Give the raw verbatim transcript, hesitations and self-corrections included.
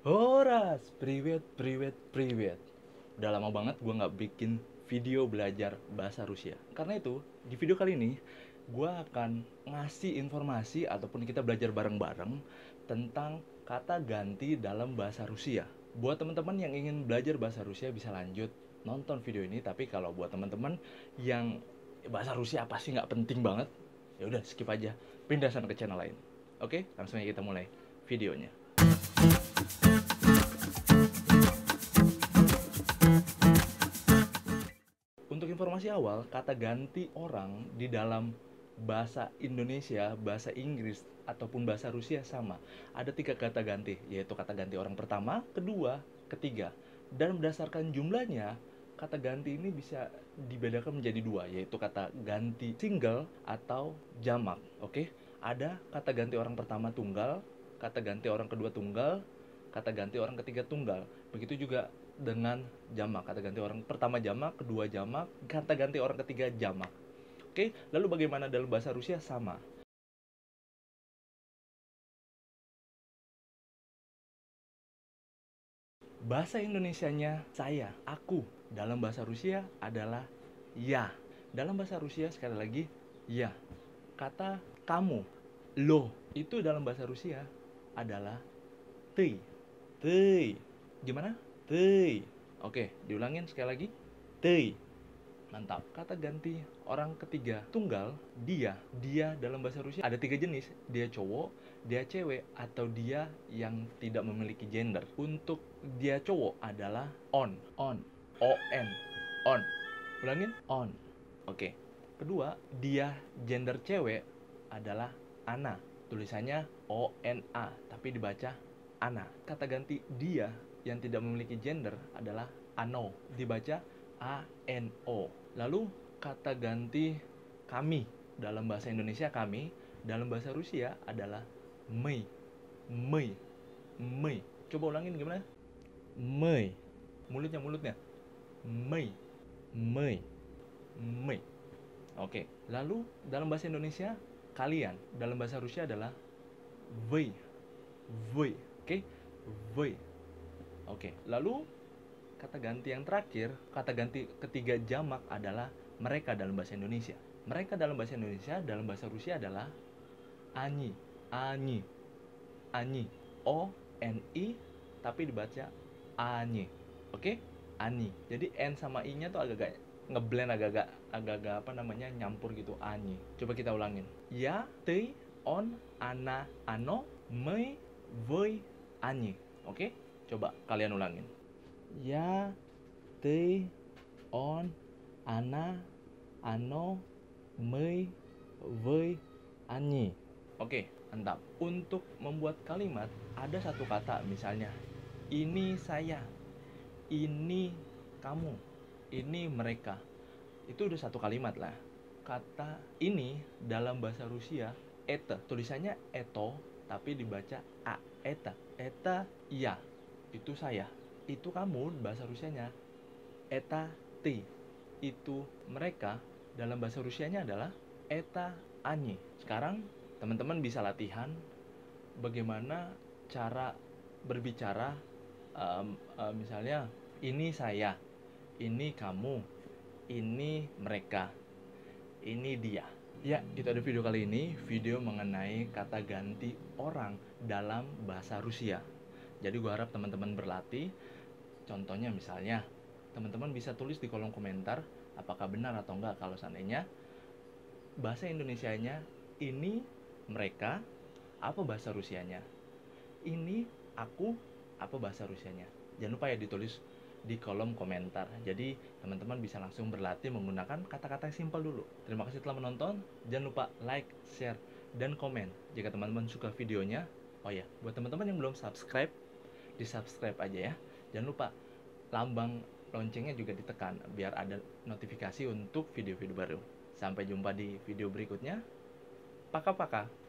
Horas, privet, privet, privet. Udah lama banget gue nggak bikin video belajar bahasa Rusia. Karena itu, di video kali ini, gue akan ngasih informasi ataupun kita belajar bareng-bareng tentang kata ganti dalam bahasa Rusia. Buat teman-teman yang ingin belajar bahasa Rusia bisa lanjut nonton video ini. Tapi kalau buat teman-teman yang bahasa Rusia pasti nggak penting banget, ya udah skip aja, pindah sana ke channel lain. Oke, langsung aja kita mulai videonya. Untuk informasi awal, kata ganti orang di dalam bahasa Indonesia, bahasa Inggris, ataupun bahasa Rusia sama. Ada tiga kata ganti, yaitu kata ganti orang pertama, kedua, ketiga. Dan berdasarkan jumlahnya, kata ganti ini bisa dibedakan menjadi dua, yaitu kata ganti single atau jamak. Oke, ada kata ganti orang pertama tunggal, kata ganti orang kedua tunggal, kata ganti orang ketiga tunggal. Begitu juga dengan jamak, kata ganti orang pertama jamak, kedua jamak, kata ganti orang ketiga jamak. Oke, lalu bagaimana dalam bahasa Rusia? Sama. Bahasa Indonesianya saya, aku. Dalam bahasa Rusia adalah ya. Dalam bahasa Rusia sekali lagi ya. Kata kamu, lo, itu dalam bahasa Rusia adalah ты. Ты. Gimana? Ты. Oke, diulangin sekali lagi. Ты. Mantap. Kata ganti orang ketiga tunggal, dia. Dia dalam bahasa Rusia ada tiga jenis. Dia cowok, dia cewek, atau dia yang tidak memiliki gender. Untuk dia cowok adalah on. On. O-N. On. Ulangin. On. Oke. Kedua, dia gender cewek adalah Ana. Tulisannya O-N-A, tapi dibaca Ana. Kata ganti dia yang tidak memiliki gender adalah Ano. Dibaca A-N-O. Lalu kata ganti kami dalam bahasa Indonesia kami, dalam bahasa Rusia adalah мы. Мы. Мы. Coba ulangin gimana? Мы. Mulutnya mulutnya. Мы. Мы. Мы. Oke. Lalu dalam bahasa Indonesia kalian, dalam bahasa Rusia adalah вы. Вы. Oke. Вы. Oke. Lalu kata ganti yang terakhir, kata ganti ketiga jamak adalah mereka dalam bahasa Indonesia. Mereka dalam bahasa Indonesia, dalam bahasa Rusia adalah Ani. Ani. Ani. O N I tapi dibaca Ani. Oke? Ani. Jadi N sama I-nya tuh agak-agak ngeblend, agak-agak agak-agak apa namanya? Nyampur gitu, Ani. Coba kita ulangin. Ya, ты, он, она, оно, мы, вы, они. Oke? Coba kalian ulangin. Ya, ты, он, она, оно, мы, вы, они. Oke, mantap. Untuk membuat kalimat, ada satu kata misalnya, ini saya, ini kamu, ini mereka. Itu udah satu kalimat lah. Kata ini dalam bahasa Rusia, это. Tulisannya eto, tapi dibaca a. Eta. Eta, iya. Itu saya. Itu kamu bahasa Rusianya eta ty. Itu mereka dalam bahasa Rusianya adalah eta ani. Sekarang teman-teman bisa latihan bagaimana cara berbicara, um, um, misalnya ini saya, ini kamu, ini mereka, ini dia. Ya, itu ada video kali ini, video mengenai kata ganti orang dalam bahasa Rusia. Jadi gue harap teman-teman berlatih. Contohnya misalnya, teman-teman bisa tulis di kolom komentar apakah benar atau enggak kalau seandainya bahasa Indonesianya ini mereka, apa bahasa Rusianya. Ini aku, apa bahasa Rusianya. Jangan lupa ya ditulis di kolom komentar. Jadi teman-teman bisa langsung berlatih menggunakan kata-kata yang simpel dulu. Terima kasih telah menonton. Jangan lupa like, share, dan komen jika teman-teman suka videonya. Oh ya, buat teman-teman yang belum subscribe, di subscribe aja ya. Jangan lupa lambang loncengnya juga ditekan biar ada notifikasi untuk video-video baru. Sampai jumpa di video berikutnya. Paka-paka.